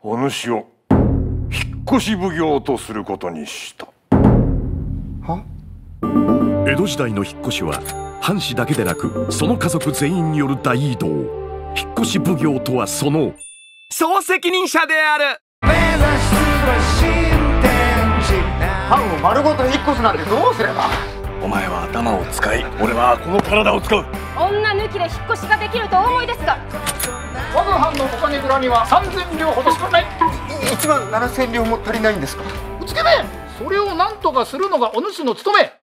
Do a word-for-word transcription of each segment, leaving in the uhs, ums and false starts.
お主を引っ越し奉行とすることにした。 は？ 江戸時代の引っ越しは藩士だけでなくその家族全員による大移動。引っ越し奉行とはその総責任者である。 藩を丸ごと引っ越すなんてどうすれば。 お前は頭を使い、俺はこの体を使う。 女抜きで引っ越しができるとお思いですか。 我が藩のお金蔵にはさんぜん両ほどしかない。 いちまんななせん両も足りないんですか。 うつけめ、それを何とかするのがお主の務め。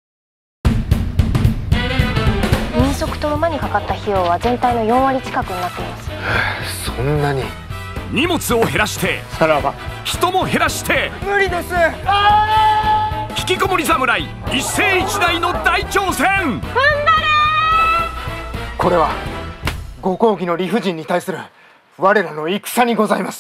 人足と馬にかかった費用は全体のよんわり近くになっています。 そんなに。 荷物を減らしてさらば人も減らして無理です。 引きこもり侍一世一代の大挑戦。 踏ん張れこれはご公儀の理不尽に対する我らの戦にございます。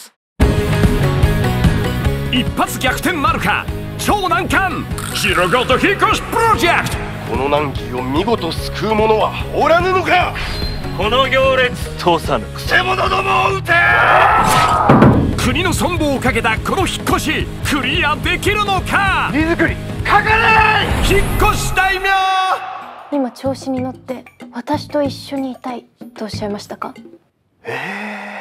一発逆転なるか。超難関白ごと引っ越しプロジェクト。 この難儀を見事救う者はおらぬのか。 この行列通さぬ。 くせ者どもを撃て。 国の存亡をかけたこの引っ越しクリアできるのか。 荷造りかかれ。 引っ越し大名。 今調子に乗って私と一緒にいたいとおっしゃいましたか。 えー